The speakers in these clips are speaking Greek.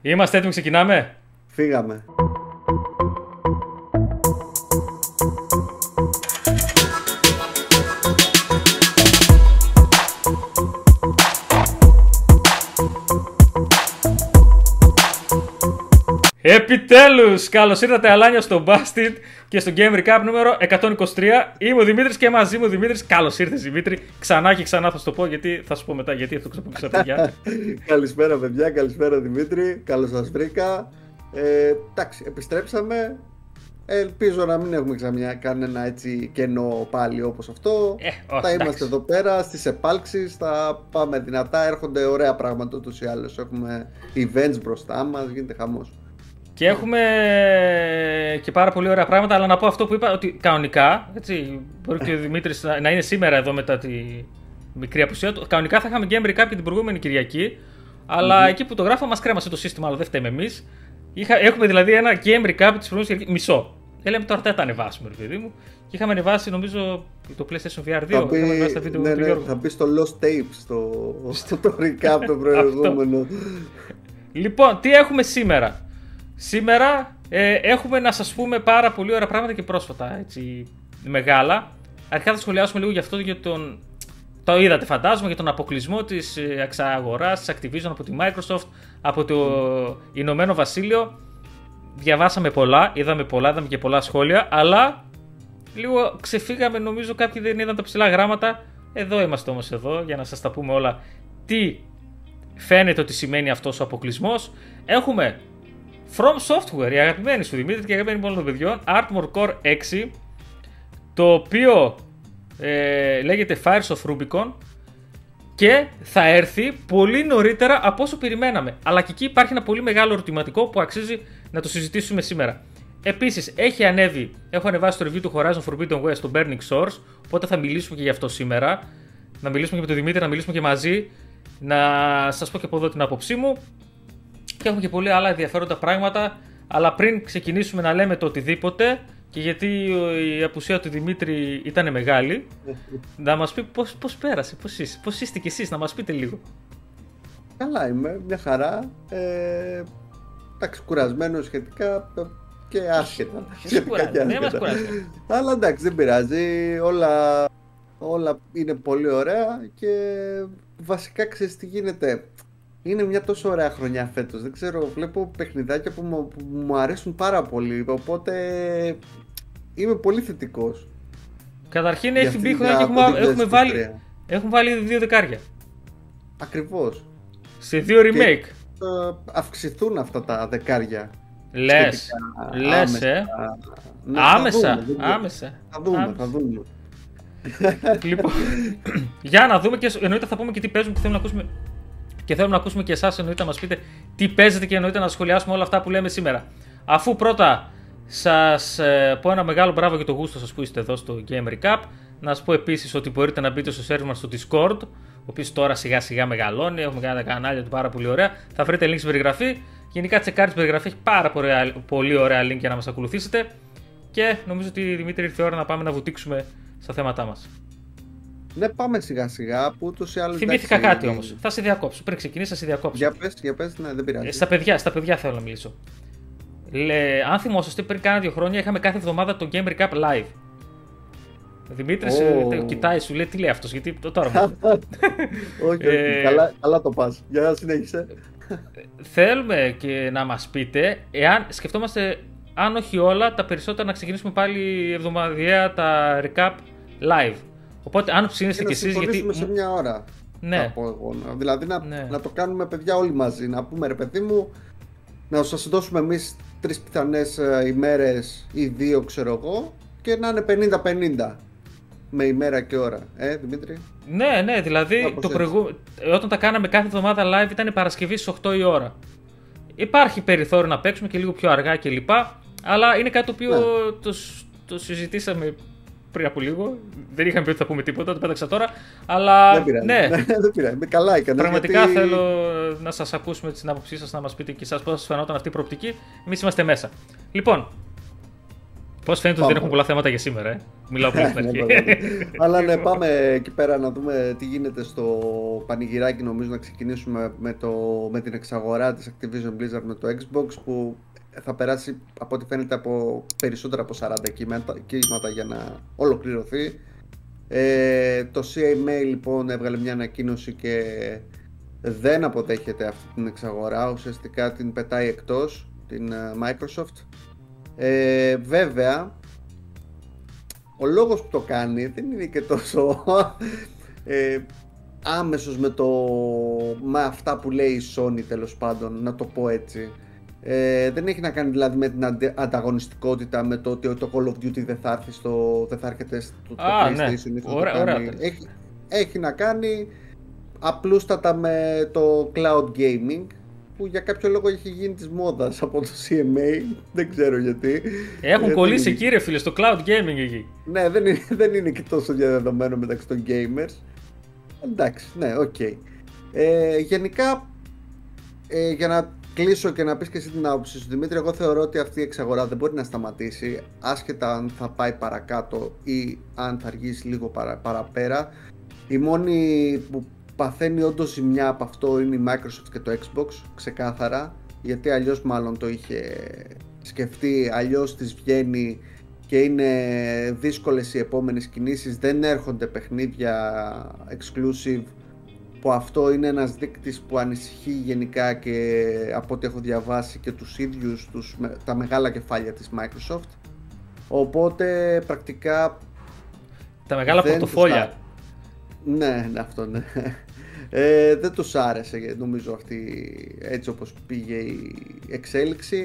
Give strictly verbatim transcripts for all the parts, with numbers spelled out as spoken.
Είμαστε έτοιμοι, ξεκινάμε. Φύγαμε. Επιτέλους! Καλώς ήρθατε αλάνια στο Busted και στο Game Recap νούμερο εκατόν είκοσι τρία. Είμαι ο Δημήτρης και μαζί μου ο Δημήτρης. Καλώς ήρθες, Δημήτρη. Ξανά και ξανά θα σου το πω, γιατί θα σου πω μετά γιατί αυτό ξαπούξα, παιδιά. Καλησπέρα, παιδιά. Καλησπέρα, Δημήτρη. Καλώς σας βρήκα. Ε, εντάξει, επιστρέψαμε. Ελπίζω να μην έχουμε ξανά κανένα έτσι κενό πάλι όπως αυτό. Ε, όχι, θα είμαστε εντάξει. εδώ πέρα στις επάλξεις. Θα πάμε δυνατά. Έρχονται ωραία πράγματα ούτως ή άλλως. Έχουμε events μπροστά μας. Γίνεται χαμός. Και έχουμε και πάρα πολύ ωραία πράγματα, αλλά να πω αυτό που είπα, ότι κανονικά, έτσι, μπορεί και ο Δημήτρης να είναι σήμερα εδώ μετά τη μικρή απουσία του, κανονικά θα είχαμε Game Recap και την προηγούμενη Κυριακή, αλλά mm-hmm. εκεί που το γράφω μας κρέμασε το σύστημα, αλλά δεν φταίμε εμείς. Είχα, έχουμε δηλαδή ένα Game Recap της προηγούμενης Κυριακής, μισό. Έλεγαμε τώρα δεν τα ανεβάσουμε, ρε παιδί μου. Και είχαμε ανεβάσει νομίζω το PlayStation βι αρ δύο. Θα μπει, τα βίντεο ναι, του ναι, Γιώργου. θα μπει στο Lost Tapes, στο, στο το recap το προηγούμενο. Λοιπόν, τι έχουμε σήμερα. Σήμερα ε, έχουμε να σας πούμε πάρα πολύ ωραία πράγματα και πρόσφατα, έτσι, μεγάλα. Αρχικά θα σχολιάσουμε λίγο για αυτό, για τον... το είδατε φαντάζομαι, για τον αποκλεισμό της εξαγοράς της Activision από τη Microsoft, από το Ηνωμένο Βασίλειο. Διαβάσαμε πολλά, είδαμε πολλά, είδαμε και πολλά σχόλια, αλλά λίγο ξεφύγαμε, νομίζω κάποιοι δεν είδαν τα ψηλά γράμματα. Εδώ είμαστε όμως εδώ για να σας τα πούμε όλα τι φαίνεται ότι σημαίνει αυτός ο αποκλεισμός. Έχουμε From Software, η αγαπημένη σου Δημήτρη και η αγαπημένη όλων των παιδιών, Armored Core έξι, το οποίο ε, λέγεται Fires of Rubicon και θα έρθει πολύ νωρίτερα από όσο περιμέναμε. Αλλά και εκεί υπάρχει ένα πολύ μεγάλο ερωτηματικό που αξίζει να το συζητήσουμε σήμερα. Επίσης, έχει ανέβει, έχω ανεβάσει το review του Horizon Forbidden West στο Burning Shores, οπότε θα μιλήσουμε και γι' αυτό σήμερα. Να μιλήσουμε και με τον Δημήτρη, να μιλήσουμε και μαζί, να σας πω και από εδώ την άποψή μου. Και έχουμε και πολύ άλλα ενδιαφέροντα πράγματα, αλλά πριν ξεκινήσουμε να λέμε το οτιδήποτε, και γιατί η απουσία του Δημήτρη ήταν μεγάλη, να μας πει πώς, πώς πέρασε, πώς είστε, πώς είστε κι εσείς, να μας πείτε λίγο. Καλά είμαι, μια χαρά. Ε, εντάξει, κουρασμένο σχετικά και άσχετα. Σχετικά και ναι, μας κουράζει. Αλλά εντάξει, δεν πειράζει, όλα, όλα είναι πολύ ωραία και βασικά ξέρεις τι γίνεται. Είναι μια τόσο ωραία χρονιά φέτος, δεν ξέρω, βλέπω παιχνιδάκια που μου, που μου αρέσουν πάρα πολύ, οπότε είμαι πολύ θετικός. Καταρχήν έχει μπει χρονιά και έχουμε, έχουμε, βάλει, έχουμε βάλει δύο δεκάρια. Ακριβώς. Σε δύο remake. Και θα αυξηθούν αυτά τα δεκάρια. Λες, λες άμεσα. ε. Ναι, άμεσα, θα δούμε, άμεσα. Θα δούμε, άμεσα. θα δούμε. Λοιπόν, για να δούμε και εννοείται θα πούμε και τι παίζουμε και θέλουμε να ακούσουμε. Και θέλουμε να ακούσουμε και εσάς, εννοείται να μας πείτε τι παίζετε και εννοείται να σχολιάσουμε όλα αυτά που λέμε σήμερα. Αφού πρώτα σας ε, πω ένα μεγάλο μπράβο για το γούστο σας που είστε εδώ στο Game Recap. Να σας πω επίσης ότι μπορείτε να μπείτε στο server μας στο Discord, ο οποίος τώρα σιγά σιγά μεγαλώνει. Έχουμε κάνει τα κανάλια του πάρα πολύ ωραία. Θα βρείτε link στην περιγραφή. Γενικά τσεκάρετε στην περιγραφή, έχει πάρα πολύ, πολύ ωραία link για να μας ακολουθήσετε. Και νομίζω ότι Δημήτρη ήρθε η ώρα να πάμε να βουτήξουμε στα θέματά μας. Ναι, πάμε σιγά σιγά που ούτως ή άλλως. Θυμήθηκα κάτι όμως. Θα σε διακόψω. Πριν ξεκινήσει, θα σε διακόψω. Για πες, για πες, ναι, δεν πειράζει. Ε, στα παιδιά, στα παιδιά θέλω να μιλήσω. Λε, αν θυμόσαστε, πριν κάνα δύο χρόνια είχαμε κάθε εβδομάδα το Game Recap Live. Ο Δημήτρης oh. ε, κοιτάει, σου λέει τι λέει αυτός, γιατί το τώρα. Όχι, όχι, καλά, καλά το πας. Για να συνέχισε. Θέλουμε και να μας πείτε, εάν σκεφτόμαστε, αν όχι όλα, τα περισσότερα να ξεκινήσουμε πάλι εβδομαδιαία τα Recap Live. Οπότε, αν ψήνεστε κι εσείς. Γιατί σε μια ώρα. Ναι. Θα πω εγώ. Δηλαδή, να, ναι. να το κάνουμε παιδιά όλοι μαζί. Να πούμε ρε παιδί μου, να σας δώσουμε εμείς τρεις πιθανές ημέρες ή δύο, ξέρω εγώ, και να είναι πενήντα πενήντα με ημέρα και ώρα. Ε, Δημήτρη. Ναι, ναι, δηλαδή το προηγου... όταν τα κάναμε κάθε εβδομάδα live ήταν Παρασκευή στις οκτώ η ώρα. Υπάρχει περιθώριο να παίξουμε και λίγο πιο αργά κλπ. Αλλά είναι κάτι το οποίο ναι. το, το συζητήσαμε πριν από λίγο. Δεν είχαμε πει ότι θα πούμε τίποτα, το πέταξα τώρα. Αλλά δεν πειράζει. ναι, δεν πειράζει. Καλά έκανες, πραγματικά γιατί... θέλω να σας ακούσουμε την άποψή σας, να μας πείτε και εσάς πώς σας φαινόταν αυτή η προοπτική. Εμείς είμαστε μέσα. Λοιπόν, Πώς φαίνεται ότι δεν έχουμε πολλά θέματα για σήμερα, ε. Μιλάω πολύ στην αρχή. Αλλά ναι, πάμε εκεί πέρα να δούμε τι γίνεται στο πανηγυράκι. Νομίζω να ξεκινήσουμε με, το, με την εξαγορά της Activision Blizzard με το Xbox, που θα περάσει από ό,τι φαίνεται από περισσότερα από σαράντα κύματα, κύματα για να ολοκληρωθεί. Ε, το σι έι εμ έι λοιπόν έβγαλε μια ανακοίνωση και δεν αποδέχεται αυτή την εξαγορά, ουσιαστικά την πετάει εκτός, την Microsoft. Ε, βέβαια, ο λόγος που το κάνει δεν είναι και τόσο ε, άμεσος με, το, με αυτά που λέει η Sony, τέλος πάντων, να το πω έτσι. Ε, δεν έχει να κάνει δηλαδή με την ανταγωνιστικότητα, με το ότι το Call of Duty δεν θα έρθει στο, δεν θα έρχεται στο Α, PlayStation. Ναι. Το ωραία, ωραία. Έχει, έχει να κάνει απλούστατα με το cloud gaming, που για κάποιο λόγο έχει γίνει της μόδας από το σι εμ έι, δεν ξέρω γιατί. Έχουν ε, κολλήσει είναι... εκεί ρε φίλε, στο cloud gaming εκεί. Ναι, δεν είναι, δεν είναι και τόσο διαδεδομένο μεταξύ των gamers. Εντάξει, ναι, οκ. Okay. Ε, γενικά, ε, για να κλείσω και να πεις και εσύ την άποψη σου, Δημήτρη, εγώ θεωρώ ότι αυτή η εξαγορά δεν μπορεί να σταματήσει, άσχετα αν θα πάει παρακάτω ή αν θα αργήσει λίγο παρα, παραπέρα. Η μόνη που παθαίνει όντως ζημιά από αυτό είναι η Microsoft και το Xbox, ξεκάθαρα, γιατί αλλιώς μάλλον το είχε σκεφτεί, αλλιώς της βγαίνει και είναι δύσκολες οι επόμενες κινήσεις, δεν έρχονται παιχνίδια exclusive, που αυτό είναι ένας δείκτης που ανησυχεί γενικά και από ό,τι έχω διαβάσει και τους ίδιους τους, τα μεγάλα κεφάλια της Microsoft. Οπότε πρακτικά τα μεγάλα πορτοφόλια. Ναι, αυτό ναι. Ε, δεν τους άρεσε νομίζω αυτή, έτσι όπως πήγε η εξέλιξη.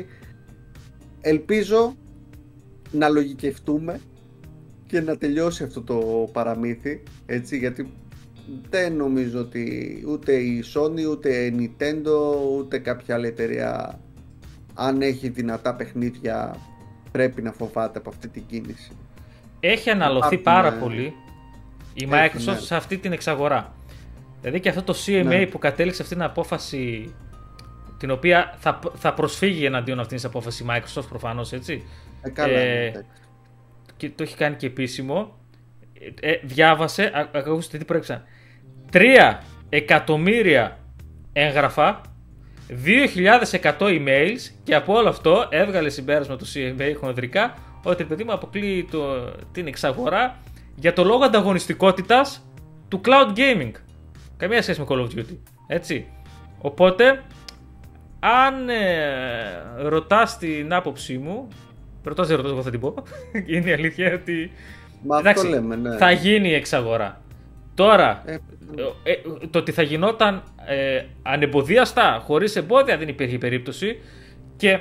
Ελπίζω να λογικευτούμε και να τελειώσει αυτό το παραμύθι, έτσι, γιατί δεν νομίζω ότι ούτε η Sony, ούτε η Nintendo, ούτε κάποια άλλη εταιρεία, αν έχει δυνατά παιχνίδια, πρέπει να φοβάται από αυτή την κίνηση. Έχει αναλωθεί Ά, πάρα ναι. πολύ η Microsoft έχει, ναι. σε αυτή την εξαγορά. Δηλαδή και αυτό το σι εμ έι ναι. που κατέληξε αυτή την απόφαση, την οποία θα, θα προσφύγει εναντίον αυτής της απόφασης η Microsoft προφανώς, έτσι. Ε, καλά, ε, ναι. Και το έχει κάνει και επίσημο. Ε, διάβασε, ακούστε τι προέκυψαν. τρία εκατομμύρια έγγραφα, δύο χιλιάδες εκατό emails, και από όλο αυτό έβγαλε συμπέρασμα το σι εμ έι χονδρικά ότι παιδί μου αποκλείει το, την εξαγορά για το λόγο ανταγωνιστικότητας του cloud gaming. Καμία σχέση με Call of Duty, έτσι. Οπότε, αν ε, ρωτάς την άποψή μου, ρωτάς δεν ρωτάς, εγώ θα την πω, είναι η αλήθεια ότι Μα εντάξει, αυτό λέμε, ναι. θα γίνει η εξαγορά. Τώρα, ε, ε, το ότι θα γινόταν ε, ανεμποδίαστα, χωρίς εμπόδια, δεν υπήρχε περίπτωση, και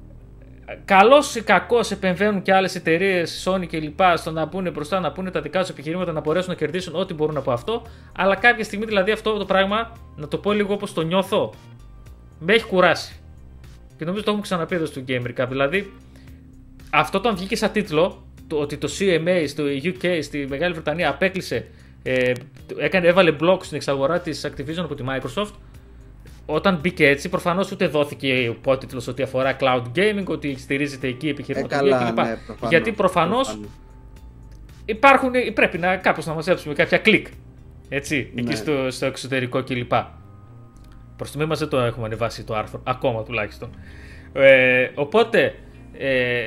καλώς ή κακώς επεμβαίνουν και άλλες εταιρείες, Sony και λοιπά, στο να πούνε μπροστά, να πούνε τα δικά τους επιχειρήματα, να μπορέσουν να κερδίσουν ό,τι μπορούν από αυτό. Αλλά κάποια στιγμή, δηλαδή, αυτό το πράγμα, να το πω λίγο όπως το νιώθω, με έχει κουράσει. Και νομίζω το έχουμε ξαναπεί εδώ στο Gamer Cup. Δηλαδή, αυτό όταν βγήκε σαν τίτλο, το ότι το σι εμ έι στο γιου κέι, στη Μεγάλη Βρετανία, απέκλεισε, ε, έκανε, έβαλε block στην εξαγορά της Activision από τη Microsoft. Όταν μπήκε έτσι, προφανώς ούτε δόθηκε υπότιτλος ότι αφορά cloud gaming, ότι στηρίζεται εκεί η επιχειρηματολογία ε, κλπ. Ναι, προφανώς, γιατί προφανώς, προφανώς υπάρχουν, πρέπει να κάπως να μαζέψουμε κάποια κλικ, έτσι, ναι. εκεί στο, στο εξωτερικό κλπ. Προς το μη μας δεν το έχουμε ανεβάσει το άρθρο, ακόμα τουλάχιστον. Ε, οπότε, ε,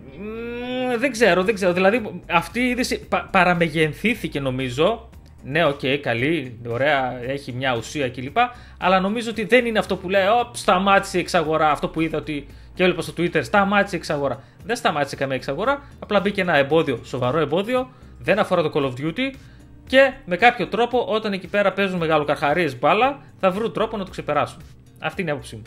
μ, δεν ξέρω, δεν ξέρω. Δηλαδή αυτή η είδηση πα, παραμεγενθήθηκε νομίζω. Ναι, οκ, okay, καλή, ωραία, έχει μια ουσία κλπ. Αλλά νομίζω ότι δεν είναι αυτό που λέει, Ω, σταμάτησε η εξαγορά. Αυτό που είδα ότι και έβλεπα στο Twitter, σταμάτησε η εξαγορά. Δεν σταμάτησε καμία εξαγορά. Απλά μπήκε ένα εμπόδιο, σοβαρό εμπόδιο. Δεν αφορά το Call of Duty. Και με κάποιο τρόπο, όταν εκεί πέρα παίζουν μεγαλοκαρχαρίες μπάλα, θα βρουν τρόπο να το ξεπεράσουν. Αυτή είναι η άποψή μου.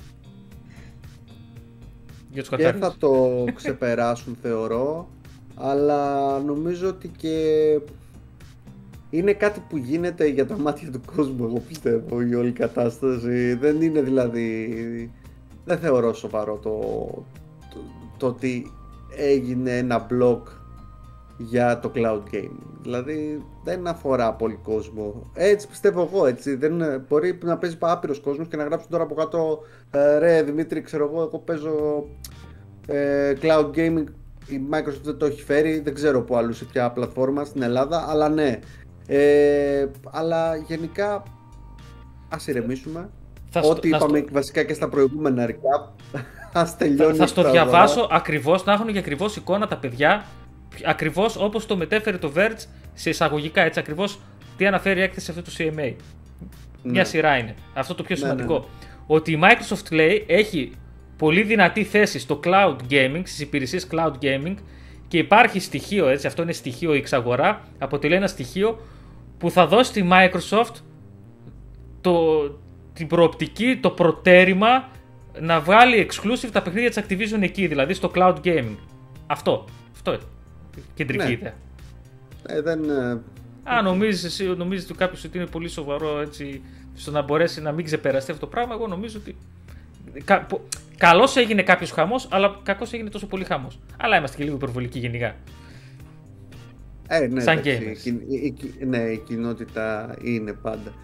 Για τους και θα το ξεπεράσουν, θεωρώ. Αλλά νομίζω ότι και είναι κάτι που γίνεται για τα μάτια του κόσμου, εγώ πιστεύω, η όλη κατάσταση. Δεν είναι δηλαδή, δεν θεωρώ σοβαρό το, το, το ότι έγινε ένα blog για το cloud gaming. Δηλαδή δεν αφορά πολύ κόσμο. Έτσι πιστεύω εγώ, έτσι. Δεν, μπορεί να παίζει άπειρος κόσμος και να γράψουν τώρα από κάτω, ρε Δημήτρη, ξέρω εγώ, εγώ παίζω ε, cloud gaming η Microsoft δεν το έχει φέρει, δεν ξέρω που αλλού σε ποια πλατφόρμα στην Ελλάδα, αλλά ναι. Ε, αλλά γενικά ας ηρεμήσουμε. Θα Ό,τι στο, είπαμε στο... βασικά και στα προηγούμενα recap, ας τελειώνει. Θα, θα στο διαβάσω ακριβώς, να έχουν και ακριβώς εικόνα τα παιδιά, ακριβώς όπως το μετέφερε το Verge σε εισαγωγικά, έτσι ακριβώς τι αναφέρει η έκθεση αυτό του σι εμ έι. Ναι. Μια σειρά είναι. Αυτό το πιο σημαντικό. Ναι, ναι, ναι. Ότι η Microsoft λέει έχει πολύ δυνατή θέση στο cloud gaming, στις υπηρεσίες cloud gaming και υπάρχει στοιχείο, έτσι, αυτό είναι στοιχείο εξαγορά, αποτελεί ένα στοιχείο που θα δώσει στη Microsoft το, την προοπτική, το προτέρημα να βγάλει exclusive τα παιχνίδια της Activision εκεί, δηλαδή στο cloud gaming. Αυτό, αυτό είναι κεντρική ναι. ιδέα. Ε, δεν... Αν νομίζεις εσύ, νομίζεις ότι κάποιος ότι είναι πολύ σοβαρό έτσι, στο να μπορέσει να μην ξεπεραστεί αυτό το πράγμα, εγώ νομίζω ότι κα, καλώς έγινε κάποιος χαμός, αλλά κακώς έγινε τόσο πολύ χαμός. Αλλά είμαστε και λίγο υπερβολικοί γενικά. Ε, ναι, σαν εντάξει, η, η, η, ναι, η κοινότητα είναι πάντα.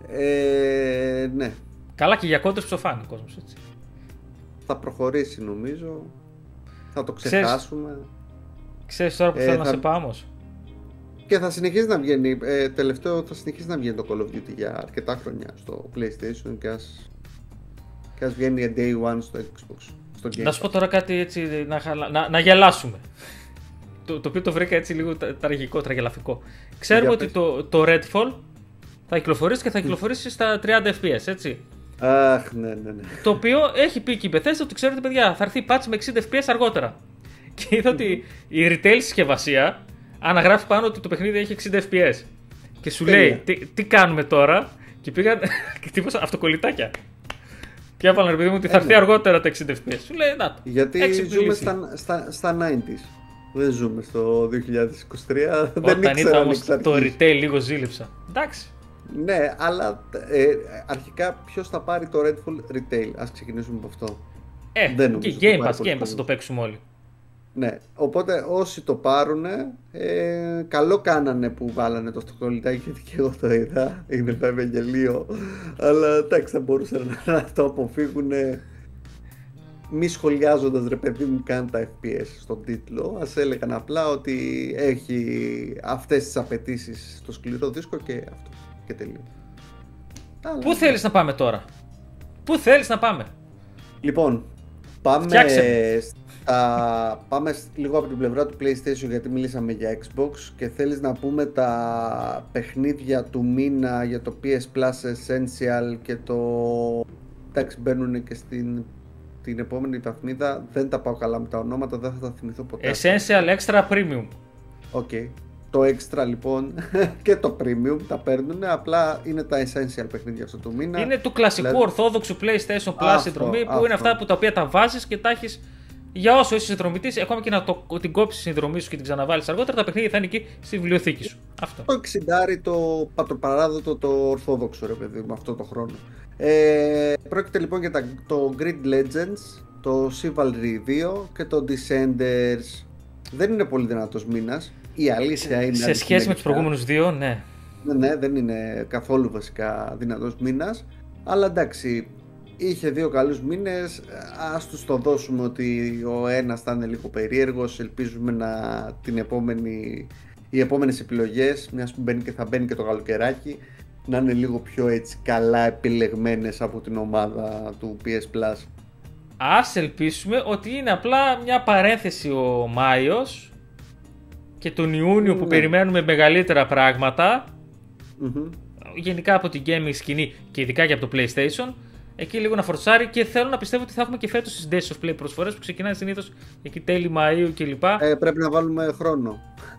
Ε, ναι. Καλά και για κόντρες ψοφάνει ο κόσμος, έτσι. Θα προχωρήσει νομίζω. Θα το ξεχάσουμε. Ξέρεις, ξέρεις τώρα που ε, θέλω θα... να σε πάω όμως. Και θα συνεχίσει να βγαίνει, ε, τελευταίο θα συνεχίσει να βγαίνει το Call of Duty για αρκετά χρόνια στο PlayStation και ας, και ας βγαίνει day one στο Xbox. Στο Game να σου πω τώρα κάτι έτσι να, χαλα... να, να γελάσουμε. Το, το οποίο το βρήκα έτσι λίγο τραγικό, τραγελαφικό. Ξέρουμε ότι το, το Redfall θα κυκλοφορήσει και θα κυκλοφορήσει στα τριάντα φρέιμς περ σέκοντ, έτσι. Αχ, ναι, ναι, ναι. Το οποίο έχει πει και η Bethesda ότι ξέρετε παιδιά θα έρθει patch με εξήντα φρέιμς περ σέκοντ αργότερα. Και είδα ότι η retail συσκευασία αναγράφει πάνω ότι το παιχνίδι έχει εξήντα φρέιμς περ σέκοντ. Και σου Τέλεια. λέει τι, τι κάνουμε τώρα. Και πήγαν και τύπωσαν αυτοκολλητάκια. Και έβαλαν ρε παιδί μου ότι θα έρθει αργότερα τα εξήντα φρέιμς περ σέκοντ. Σου λέει να το. Γιατί ζούμε στα, στα, στα ενενήντα. Δεν ζούμε στο δύο χιλιάδες είκοσι τρία. Όταν δεν είδα όμως το retail λίγο ζήλεψα. Εντάξει. Ναι, αλλά ε, αρχικά ποιος θα πάρει το Redfall retail. Ας ξεκινήσουμε από αυτό. Ε, δεν και Game Pass, Game Pass θα το παίξουμε όλοι. Ναι, οπότε όσοι το πάρουν, ε, καλό κάνανε που βάλανε το αυτοκολλητάκι, γιατί και εγώ το είδα. Είναι βέβαια γελίο, αλλά εντάξει, θα μπορούσαν να, να το αποφύγουν μη σχολιάζοντας ρε παιδί μου καν τα εφ πι ες στον τίτλο. Ας έλεγαν απλά ότι έχει αυτές τις απαιτήσεις στο σκληρό δίσκο και αυτό και τελείω. Πού αλλά... θέλεις να πάμε τώρα? Πού θέλεις να πάμε? Λοιπόν, πάμε στα... πάμε λίγο από την πλευρά του PlayStation, γιατί μιλήσαμε για Xbox και θέλεις να πούμε τα παιχνίδια του μήνα για το πι ες Plus Essential και το... εντάξει, μπαίνουν και στην την επόμενη βαθμίδα. Δεν τα πάω καλά με τα ονόματα, δεν θα τα θυμηθώ ποτέ. Essential Extra Premium. Οκ. Okay. Το Extra λοιπόν και το Premium τα παίρνουν, απλά είναι τα Essential παιχνίδια αυτό το μήνα. Είναι του κλασικού δηλαδή... ορθόδοξου PlayStation Plus συνδρομή, που αυτό. Είναι αυτά που τα οποία τα βάζεις και τα έχεις για όσο είσαι συνδρομητής, ακόμα και να το, την κόψεις τη συνδρομή σου και την ξαναβάλεις αργότερα, τα παιχνίδια θα είναι εκεί στη βιβλιοθήκη σου. Αυτό. Το εξήντα το πατροπαράδοτο, το ορθόδοξο ρε παιδί μου αυτό το χρόνο. Ε, πρόκειται λοιπόν για τα, το Grid Legends, το Chivalry δύο και το Descenders. Δεν είναι πολύ δυνατός μήνας. Η αλήθεια είναι. Σε σχέση με τους προηγούμενους δύο, ναι. Ναι, ναι, δεν είναι καθόλου βασικά δυνατός μήνας. Αλλά εντάξει, είχε δύο καλούς μήνες. Ας τους το δώσουμε ότι ο ένας θα είναι λίγο περίεργος. Ελπίζουμε να την επόμενη, οι επόμενες επιλογές, μιας που μπαίνει και θα μπαίνει και το καλοκαιράκι, να είναι λίγο πιο έτσι καλά επιλεγμένες από την ομάδα του πι ες Plus. Ας ελπίσουμε ότι είναι απλά μια παρένθεση ο Μάιος και τον Ιούνιο που ναι. περιμένουμε μεγαλύτερα πράγματα, mm-hmm. γενικά από την gaming σκηνή και ειδικά και από το PlayStation, εκεί λίγο να φορτσάρει, και θέλω να πιστεύω ότι θα έχουμε και φέτος τις Days of Play προσφορές που ξεκινάνε συνήθως εκεί τέλη Μαΐου κλπ. Ε, πρέπει να βάλουμε χρόνο.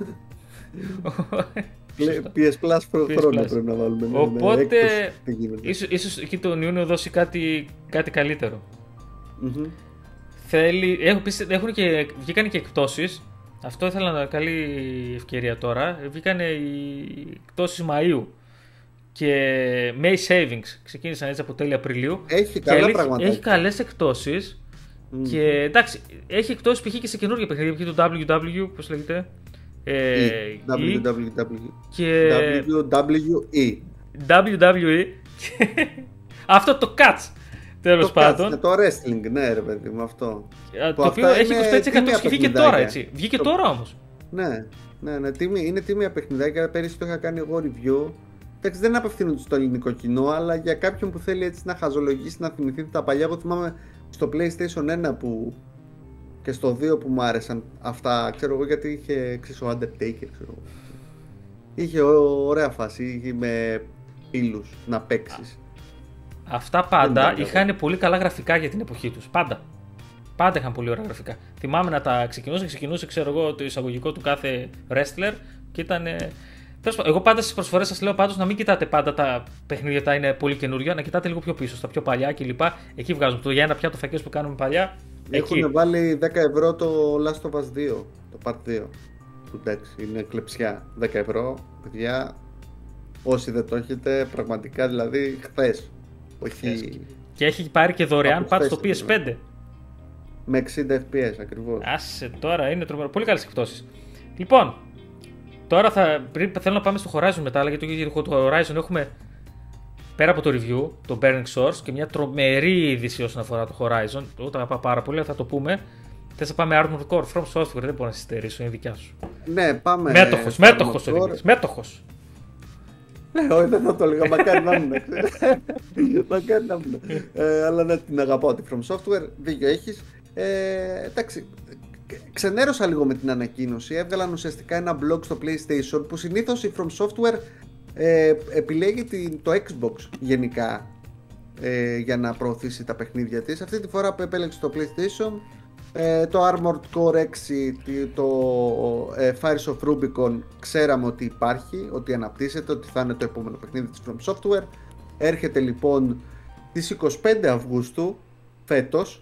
πι ες Plus χρόνο πρέπει να βάλουμε. Οπότε ίσως, ίσως εκεί τον Ιούνιο δώσει κάτι, κάτι καλύτερο. Mm-hmm. Θέλει, έχουν, έχουν και, βγήκαν και εκπτώσεις. Αυτό ήθελα να καλή ευκαιρία τώρα. Βγήκαν οι εκπτώσεις Μαΐου και May Savings ξεκίνησαν έτσι από τέλη Απριλίου. Έχει καλά πράγματα. Έχει καλές εκπτώσεις. Mm-hmm. Και εντάξει, έχει εκπτώσεις π.χ. και σε καινούργια παιχνίδια, π.χ. το ντάμπλιου ντάμπλιου ι, πώς λέγεται. Ε, ντάμπλιου ντάμπλιου ντάμπλιου και ντάμπλιου ντάμπλιου ι ντάμπλιου ντάμπλιου ι αυτό το Catch, Τέλος πάντων. Το wrestling, ναι, ρε παιδί μου, αυτό. Το οποίο έχει είκοσι πέντε τοις εκατό και βγήκε τώρα, έτσι. Βγήκε τώρα όμως. Ναι, ναι, ναι, τίμη, είναι τίμια παιχνιδάκια. Πέρυσι το είχα κάνει εγώ review. Εντάξει, δεν απευθύνονται στο ελληνικό κοινό, αλλά για κάποιον που θέλει έτσι να χαζολογήσει, να θυμηθεί τα παλιά. Εγώ θυμάμαι στο PlayStation ένα που και στο δύο που μου άρεσαν αυτά, ξέρω εγώ, γιατί είχε, ξέρεις, ο Undertaker, ξέρω εγώ. Είχε ωραία φάση, είχε με πύλους να παίξεις. Αυτά πάντα είχαν πολύ καλά γραφικά για την εποχή τους, πάντα. Πάντα είχαν πολύ ωραία γραφικά. Θυμάμαι να τα ξεκινούσε, ξεκινούσε, ξέρω εγώ, το εισαγωγικό του κάθε wrestler και ήταν. Εγώ πάντα στις προσφορές σας λέω πάντως να μην κοιτάτε πάντα τα παιχνίδια τα είναι πολύ καινούργια, να κοιτάτε λίγο πιο πίσω, στα πιο παλιά κλπ. Εκεί βγάζουμε το για ένα πιάτο φακές που κάνουμε παλιά. Έχουν εκεί βάλει δέκα ευρώ το Last of Us δύο, το Part δύο. Που εντάξει, είναι κλεψιά. δέκα ευρώ, παιδιά. Όσοι δεν το έχετε, πραγματικά δηλαδή χθες. Όχι. Και έχει πάρει και δωρεάν πάντα στο πι ες φάιβ. Με εξήντα εφ πι ες ακριβώς. Άσε τώρα, είναι τρομερό. Πολύ καλές εκπτώσεις. Λοιπόν, τώρα θα, πριν, θέλω να πάμε στο Horizon μετά, αλλά γιατί το, το Horizon έχουμε πέρα από το review, το Burning Source και μια τρομερή είδηση όσον αφορά το Horizon. Εγώ τα αγαπάω πάρα πολύ, θα το πούμε. Θες να πάμε Armored Core, From Software, δεν μπορώ να συστερήσω, είναι δικιά σου. Ναι, πάμε. Μέτοχος, μέτοχος ο Δημήτρης, μέτοχος. Ναι, όχι, δεν θα το έλεγα, μακάρι να ήμουν. Μακάρι να ήμουν. Αλλά ναι, την αγαπάω τη From Software, δίκιο έχεις. Ε, εντάξει, ξενέρωσα λίγο με την ανακοίνωση. Έβγαλαν ουσιαστικά ένα blog στο PlayStation που συνήθως η From Software ε, επιλέγει την, το Xbox γενικά ε, για να προωθήσει τα παιχνίδια της. Αυτή τη φορά που επέλεξε το PlayStation, ε, το Armored Core έξι, το ε, Fires of Rubicon, ξέραμε ότι υπάρχει, ότι αναπτύσσεται, ότι θα είναι το επόμενο παιχνίδι της From Software. Έρχεται λοιπόν στις είκοσι πέντε Αυγούστου φέτος.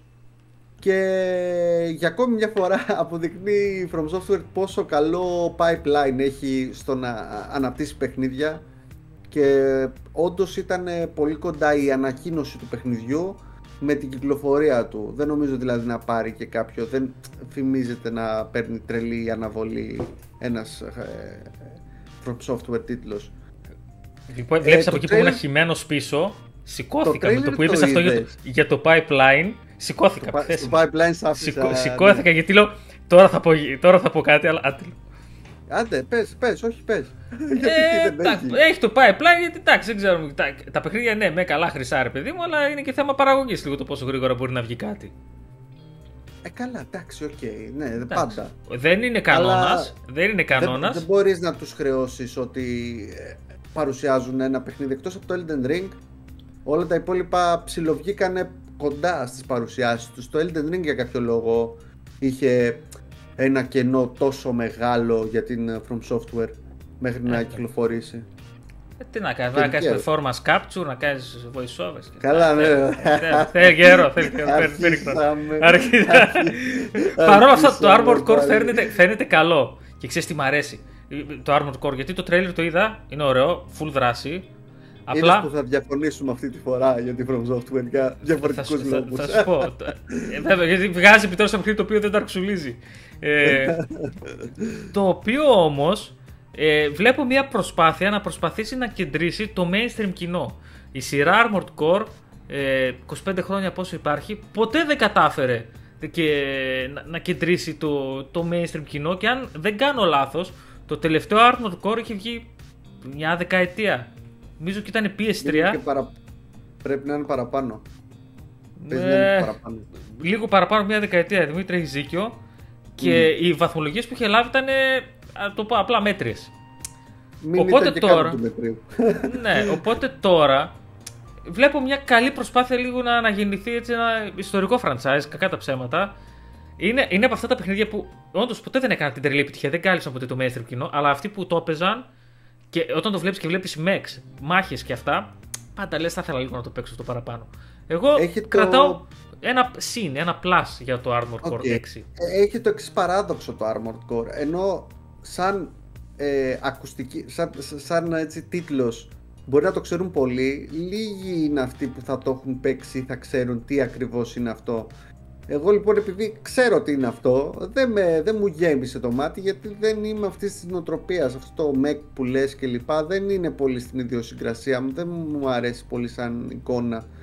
Και για ακόμη μια φορά αποδεικνύει η From Software πόσο καλό pipeline έχει στο να αναπτύσσει παιχνίδια και όντως ήταν πολύ κοντά η ανακοίνωση του παιχνιδιού με την κυκλοφορία του. Δεν νομίζω δηλαδή να πάρει και κάποιο, δεν φημίζεται να παίρνει τρελή αναβολή ένας ε, From Software τίτλος. Λοιπόν, βλέπεις ε, από εκεί που ήμουν χυμένος πίσω, σηκώθηκα με το που είπες αυτό για το, για το pipeline. Σηκώθηκα. Το, στο pipeline σ' άφησα. Σηκώ, σηκώθηκα, ναι. Γιατί λέω τώρα θα πω, τώρα θα πω κάτι, αλλά άντε. Άντε, πες, πες, όχι πες. Ε, δεν έχει. έχει το pipeline, γιατί εντάξει, δεν ξέρω. Τα, τα παιχνίδια ναι, με καλά χρυσά ρε παιδί μου, αλλά είναι και θέμα παραγωγής λίγο το πόσο γρήγορα μπορεί να βγει κάτι. Ε, καλά, εντάξει, οκ, okay, ναι, εντάξει. Πάντα. Δεν είναι κανόνας. Δεν είναι κανόνας. Δεν, δεν μπορείς να τους χρεώσεις ότι παρουσιάζουν ένα παιχνίδι εκτός από το Elden Ring. Όλα τα υπόλοιπα ψιλοβγήκανε κοντά στις παρουσιάσεις τους. Το Elden Ring για κάποιο λόγο είχε ένα κενό τόσο μεγάλο για την From Software μέχρι να ε, κυκλοφορήσει. Ε, τι να κάνεις, να κάνεις performance capture, να κάνεις voice overs. Καλά, ναι. Θέλει καιρό, θέλει καιρό. Παρ' όλα αυτά το Armored Core φαίνεται καλό και ξέρεις τι μ' αρέσει. Το Armored Core, γιατί το trailer το είδα, είναι ωραίο, full δράση. Απλά που θα διαφωνήσουμε αυτή τη φορά για την From Software για διαφορετικούς λόγους. Θα, θα σου πω. Βέβαια, γιατί βγάζει επιτέλους ένα παιχνίδι το οποίο δεν τα αρξουλίζει. ε, το οποίο όμως ε, βλέπω μια προσπάθεια να προσπαθήσει να κεντρήσει το mainstream κοινό. Η σειρά Armored Core, ε, είκοσι πέντε χρόνια πόσο υπάρχει, ποτέ δεν κατάφερε και να, να κεντρήσει το, το mainstream κοινό και αν δεν κάνω λάθος, το τελευταίο Armored Core είχε βγει μια δεκαετία. Νομίζω και ήταν πι ες θρι. Παρα... Πρέπει να είναι παραπάνω. Ε, είναι παραπάνω. Λίγο παραπάνω μια δεκαετία, Δημήτρη, έχει δίκιο. Και mm. οι βαθμολογίες που είχε λάβει ήταν, το πω απλά, μέτριες. Μην οπότε ήταν και τώρα, του μετρίου. Ναι, οπότε τώρα βλέπω μια καλή προσπάθεια λίγο να αναγεννηθεί έτσι ένα ιστορικό franchise, κακά τα ψέματα. Είναι, είναι από αυτά τα παιχνίδια που όντως ποτέ δεν έκαναν την τρελή επιτυχία, δεν κάλυψαν ποτέ το mainstream κοινό, αλλά αυτοί που το έπαιζαν. Και όταν το βλέπεις και βλέπεις mechs, μάχες και αυτά, πάντα λες θα ήθελα λίγο να το παίξω αυτό παραπάνω. Εγώ έχει κρατάω το... ένα συν, ένα plus για το Armored Core okay. έξι. Έχει το εξής παράδοξο το Armored Core, ενώ σαν ε, ακουστική, σαν, σαν έτσι, τίτλος μπορεί να το ξέρουν πολλοί, λίγοι είναι αυτοί που θα το έχουν παίξει ή θα ξέρουν τι ακριβώς είναι αυτό. Εγώ λοιπόν, επειδή ξέρω τι είναι αυτό, δεν, με, δεν μου γέμισε το μάτι, γιατί δεν είμαι αυτή τη νοοτροπία. Αυτό το mech που λες και λοιπά δεν είναι πολύ στην ιδιοσυγκρασία μου, δεν μου αρέσει πολύ σαν εικόνα.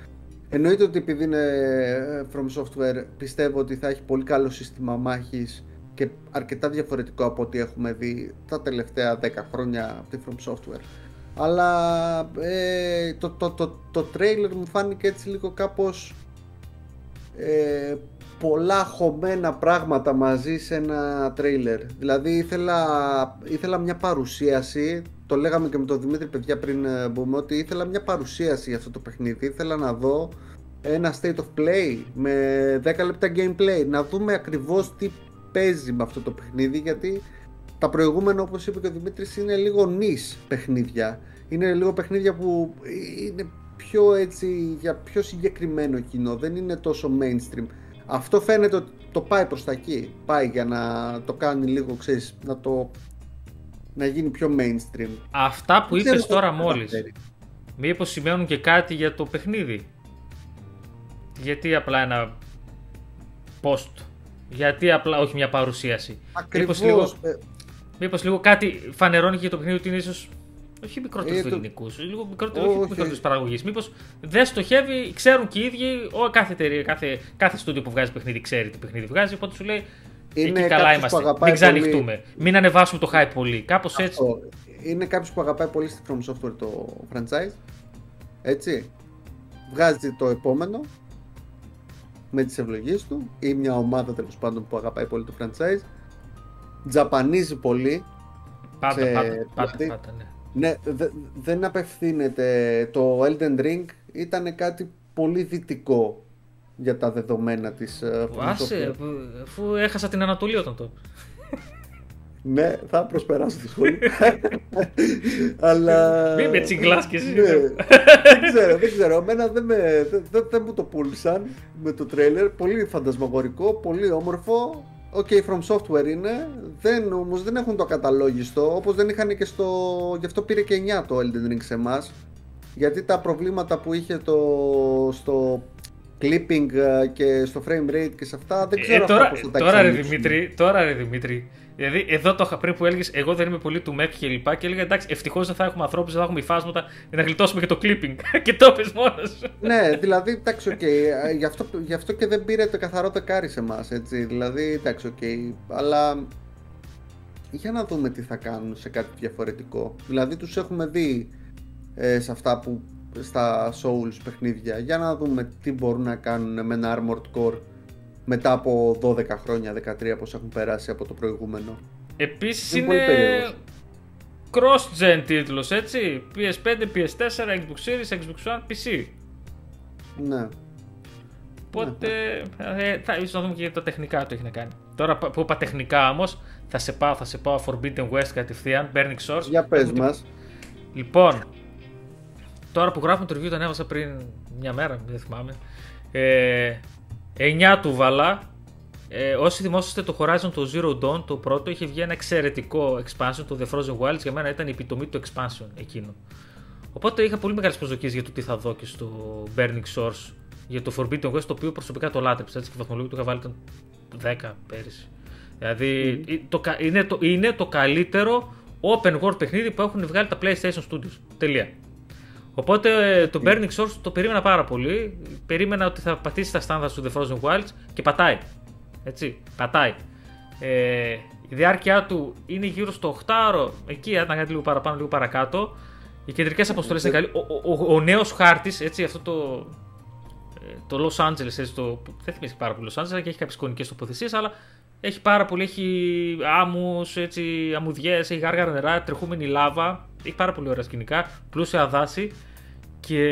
Εννοείται ότι επειδή είναι From Software πιστεύω ότι θα έχει πολύ καλό σύστημα μάχης και αρκετά διαφορετικό από ό,τι έχουμε δει τα τελευταία δέκα χρόνια από τη From Software. Αλλά ε, το, το, το, το trailer μου φάνηκε έτσι λίγο κάπως ε, πολλά χωμένα πράγματα μαζί σε ένα trailer. Δηλαδή ήθελα, ήθελα μια παρουσίαση, το λέγαμε και με τον Δημήτρη παιδιά πριν μπούμε, ότι ήθελα μια παρουσίαση για αυτό το παιχνίδι. Ήθελα να δω ένα state of play με δέκα λεπτά gameplay, να δούμε ακριβώς τι παίζει με αυτό το παιχνίδι, γιατί τα προηγούμενα, όπως είπε και ο Δημήτρης, είναι λίγο niche παιχνίδια. Είναι λίγο παιχνίδια που είναι πιο έτσι, για πιο συγκεκριμένο κοινό, δεν είναι τόσο mainstream. Αυτό φαίνεται ότι το πάει προς τα εκεί, πάει για να το κάνει λίγο, ξέρεις, να το να γίνει πιο mainstream. Αυτά που είπες τώρα μόλις, μήπως σημαίνουν και κάτι για το παιχνίδι? Γιατί απλά ένα post, γιατί απλά όχι μια παρουσίαση? Ακριβώς. Μήπως λίγο, μήπως λίγο κάτι φανερώνει και για το παιχνίδι ότι είναι ίσως όχι μικρότερους ε, το... ελληνικούς, λίγο μικρότερους παραγωγής. Μήπως δεν στοχεύει, ξέρουν και οι ίδιοι, ο, κάθε εταιρεία, κάθε, κάθε στούντιο που βγάζει παιχνίδι ξέρει τι παιχνίδι βγάζει, οπότε σου λέει είναι εκεί καλά είμαστε, μην ξανοιχτούμε, πολύ... μην ανεβάσουμε το hype πολύ, κάπως έτσι. Αυτό. Είναι κάποιος που αγαπάει πολύ στη From Software το franchise, έτσι, βγάζει το επόμενο με τις ευλογίες του ή μια ομάδα τέλος πάντων που αγαπάει πολύ το franchise, τζαπανίζει πολύ. Πάντα, σε... πάντα, πάντα, δηλαδή, πάντα, ναι. Ναι, δε, δεν απευθύνεται. Το Elden Ring ήταν κάτι πολύ δυτικό για τα δεδομένα της Άσε, αφού έχασα την Ανατολή όταν το... Ναι, θα προσπεράσω τη σχολή. Αλλά... Μη με τσιγκλάς κι εσύ. Ναι, δεν ξέρω, δεν ξέρω. Εμένα δεν, με, δεν, δεν μου το πούλησαν με το τρέιλερ. Πολύ φαντασμαγορικό, πολύ όμορφο. Οκ, okay, From Software είναι, δεν, όμως δεν έχουν το ακαταλόγιστο, όπως δεν είχαν και στο... Γι' αυτό πήρε και εννιά το Elden Ring σε εμάς. Γιατί τα προβλήματα που είχε το... στο clipping και στο frame rate και σε αυτά, δεν ξέρω ε, τώρα, αυτά πώς θα τα τώρα, ρε Δημήτρη, τώρα ρε Δημήτρη, δηλαδή εδώ το είχα πριν που έλεγες, εγώ δεν είμαι πολύ του Mac και λοιπά και έλεγα εντάξει, ευτυχώς δεν θα έχουμε ανθρώπους, δεν θα έχουμε υφάσματα για να γλιτώσουμε και το clipping και το πες μόνος. Ναι, δηλαδή εντάξει, οκ, okay, γι, αυτό, γι' αυτό και δεν πήρε το καθαρό δεκάρι σε εμάς, έτσι, δηλαδή εντάξει, οκ, okay, αλλά για να δούμε τι θα κάνουν σε κάτι διαφορετικό. Δηλαδή τους έχουμε δει ε, σε αυτά που στα Souls παιχνίδια, για να δούμε τι μπορούν να κάνουν με ένα Armored Core μετά από δώδεκα χρόνια, δεκατρία πως έχουν περάσει από το προηγούμενο. Επίσης είναι, είναι cross-gen τίτλος, έτσι, πι ες φάιβ, πι ες φορ, Xbox Series, Xbox One, πι σι. Ναι. Οπότε ναι. Ε, θα ίσως να δούμε και για τα τεχνικά το έχει να κάνει. Τώρα που είπα τεχνικά όμως, θα σε πάω, θα σε πάω Forbidden West κατευθείαν, Burning Source. Για πες μας. Λοιπόν, τώρα που γράφουμε το review το ανέβασα πριν μια μέρα, δεν θυμάμαι. Ε, εννιά του βάλα. Ε, όσοι θυμόσαστε το Horizon το Zero Dawn, το πρώτο, είχε βγει ένα εξαιρετικό expansion, το The Frozen Wilds, για μένα ήταν η επιτομή του expansion εκείνο. Οπότε είχα πολύ μεγάλες προσδοκίες για το τι θα δω και στο Burning Source, για το Forbidden West, το οποίο προσωπικά το λάτρεψα, έτσι, και η βαθμολογία του είχα βάλει ήταν δέκα πέρυσι. Δηλαδή mm. το, είναι, το, είναι το καλύτερο open world παιχνίδι που έχουν βγάλει τα PlayStation Studios. Τελεία. Οπότε το Burning Source το περίμενα πάρα πολύ. Περίμενα ότι θα πατήσει τα standards του The Frozen Wilds και πατάει. Έτσι, πατάει. Ε, η διάρκεια του είναι γύρω στο οκτώ, εκεί ήταν κάτι λίγο παραπάνω, λίγο παρακάτω. Οι κεντρικές αποστολές είναι καλή. Ο, ο, ο νέος χάρτης, έτσι, αυτό το, το Los Angeles, έτσι, το, δεν θυμίζει πάρα πολύ Los Angeles και έχει κάποιες εικονικές τοποθεσίες, αλλά έχει πάρα πολύ, έχει άμμους, έτσι, αμμουδιές, έχει γάργαρα νερά, τρεχούμενη λάβα, έχει πάρα πολύ ωραία σκηνικά, πλούσια δάση και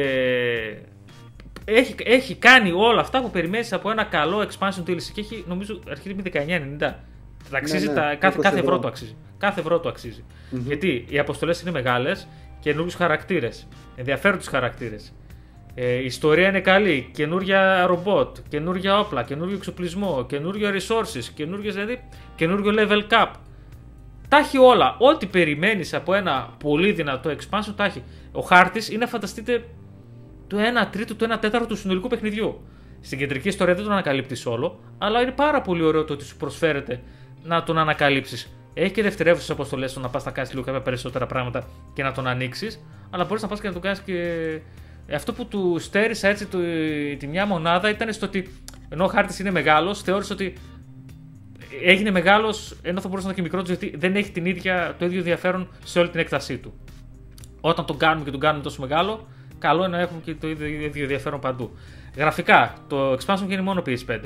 έχει, έχει κάνει όλα αυτά που περιμένεις από ένα καλό expansion ντι ελ σι και έχει, νομίζω, αρχίζει με δεκαεννιά ενενήντα. Τα αξίζει, ναι, ναι, τα, κάθε, κάθε ευρώ το αξίζει. Κάθε ευρώ το αξίζει. Mm-hmm. Γιατί οι αποστολές είναι μεγάλες, καινούριους χαρακτήρες, ενδιαφέροντες χαρακτήρες. Ε, η ιστορία είναι καλή, καινούρια ρομπότ, καινούρια όπλα, καινούριο εξοπλισμό, καινούριο resources, καινούριο, δηλαδή, καινούριο level cap. Τα έχει όλα. Ό,τι περιμένεις από ένα πολύ δυνατό expansion τα έχει. Ο χάρτης είναι, φανταστείτε, το ένα τρίτο, το ένα τέταρτο του συνολικού παιχνιδιού. Στην κεντρική ιστορία δεν τον ανακαλύπτεις όλο, αλλά είναι πάρα πολύ ωραίο το ότι σου προσφέρεται να τον ανακαλύψεις. Έχει και δευτερεύουσες αποστολές στο να πας να κάνεις λίγο κάποια περισσότερα πράγματα και να τον ανοίξεις, αλλά μπορείς να πας και να τον κάνεις και αυτό που του στέρισα έτσι το, τη μια μονάδα ήταν στο ότι ενώ ο χάρτης είναι μεγάλος, θεώρησε ότι έγινε μεγάλος ενώ θα μπορούσε να είναι και μικρότερος, γιατί δεν έχει την ίδια, το ίδιο ενδιαφέρον σε όλη την έκτασή του. Όταν τον κάνουμε και τον κάνουμε τόσο μεγάλο, καλό είναι να έχουμε και το ίδιο, ίδιο ενδιαφέρον παντού. Γραφικά, το expansion βγαίνει μόνο πι ες φάιβ.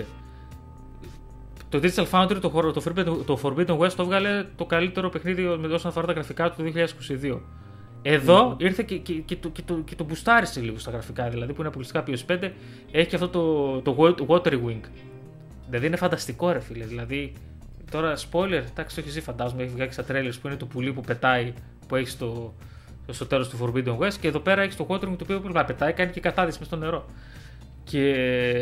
Το Digital Foundry, το, το, Forbidden, το Forbidden West, το έβγαλε το καλύτερο παιχνίδι με όσον αφορά τα γραφικά του το δύο χιλιάδες είκοσι δύο. Εδώ mm-hmm. ήρθε και, και, και, το, και, το, και το μπουστάρισε λίγο στα γραφικά, δηλαδή που είναι αποκλειστικά πι ες φάιβ, έχει και αυτό το, το Watery Wing. Δηλαδή είναι φανταστικό, ρε φίλε. Δηλαδή, τώρα spoiler, εντάξει, το έχει ζει, φαντάζομαι, έχει βγει στα trailers που είναι το πουλί που πετάει, που έχει στο, στο τέλος του Forbidden West, και εδώ πέρα έχει το Watery Wing το οποίο πετάει, κάνει και κατάδυση μες στο νερό. Και